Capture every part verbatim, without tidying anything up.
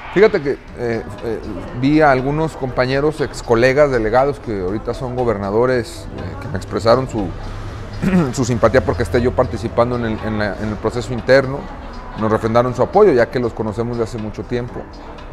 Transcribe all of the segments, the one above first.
Fíjate que eh, eh, vi a algunos compañeros, ex colegas delegados que ahorita son gobernadores, eh, que me expresaron su, su simpatía porque esté yo participando en el, en, la, en el proceso interno, nos refrendaron su apoyo ya que los conocemos de hace mucho tiempo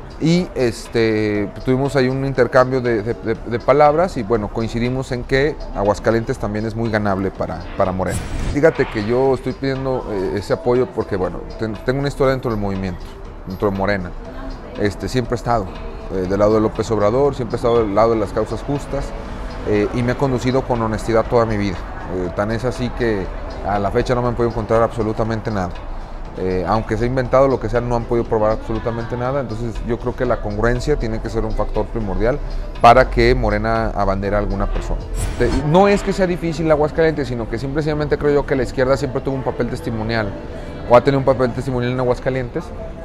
y este, tuvimos ahí un intercambio de, de, de, de palabras y bueno, coincidimos en que Aguascalientes también es muy ganable para, para Morena. Fíjate que yo estoy pidiendo eh, ese apoyo porque bueno, ten, tengo una historia dentro del movimiento, dentro de Morena. Este, siempre he estado eh, del lado de López Obrador, siempre he estado del lado de las causas justas eh, y me ha conducido con honestidad toda mi vida. Eh, tan es así que a la fecha no me han podido encontrar absolutamente nada. Eh, aunque se ha inventado lo que sea, no han podido probar absolutamente nada. Entonces yo creo que la congruencia tiene que ser un factor primordial para que Morena abandere a alguna persona. De, no es que sea difícil Aguascalientes, sino que simplemente creo yo que la izquierda siempre tuvo un papel testimonial o ha tenido un papel testimonial en Aguascalientes.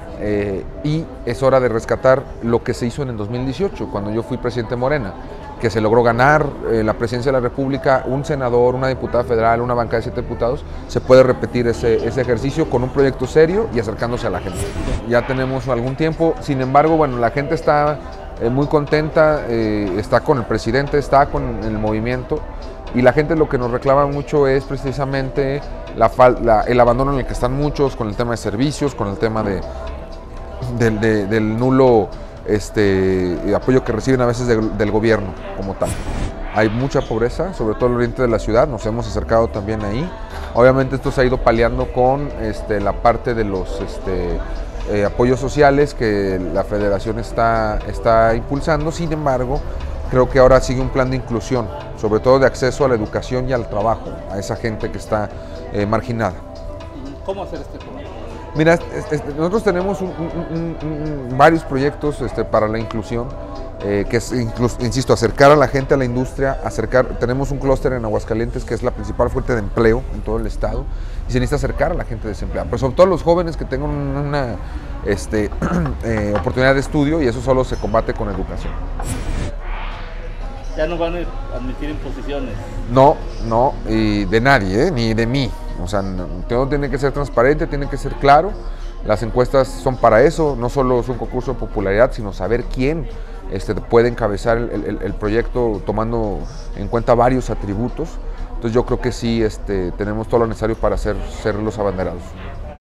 Eh, y es hora de rescatar lo que se hizo en el dos mil dieciocho, cuando yo fui presidente de Morena, que se logró ganar eh, la presidencia de la República, un senador, una diputada federal, una bancada de siete diputados, se puede repetir ese, ese ejercicio con un proyecto serio y acercándose a la gente. Ya tenemos algún tiempo, sin embargo, bueno, la gente está eh, muy contenta, eh, está con el presidente, está con el movimiento, y la gente lo que nos reclama mucho es precisamente la, la, el abandono en el que están muchos, con el tema de servicios, con el tema de Del, de, del nulo este, apoyo que reciben a veces de, del gobierno como tal. Hay mucha pobreza, sobre todo en el oriente de la ciudad, nos hemos acercado también ahí. Obviamente esto se ha ido paliando con este, la parte de los este, eh, apoyos sociales que la federación está, está impulsando. Sin embargo, creo que ahora sigue un plan de inclusión, sobre todo de acceso a la educación y al trabajo, a esa gente que está eh, marginada. ¿Cómo hacer este programa? Mira, este, nosotros tenemos un, un, un, un, varios proyectos este, para la inclusión, eh, que es, incluso, insisto, acercar a la gente a la industria, acercar, tenemos un clúster en Aguascalientes que es la principal fuente de empleo en todo el estado y se necesita acercar a la gente desempleada, pero sobre todo a los jóvenes que tengan una este, eh, oportunidad de estudio y eso solo se combate con educación. Ya no van a admitir imposiciones. No, no, y de nadie, ¿eh? Ni de mí. O sea, todo tiene que ser transparente, tiene que ser claro. Las encuestas son para eso, no solo es un concurso de popularidad, sino saber quién este, puede encabezar el, el, el proyecto tomando en cuenta varios atributos. Entonces yo creo que sí este, tenemos todo lo necesario para ser, ser los abanderados.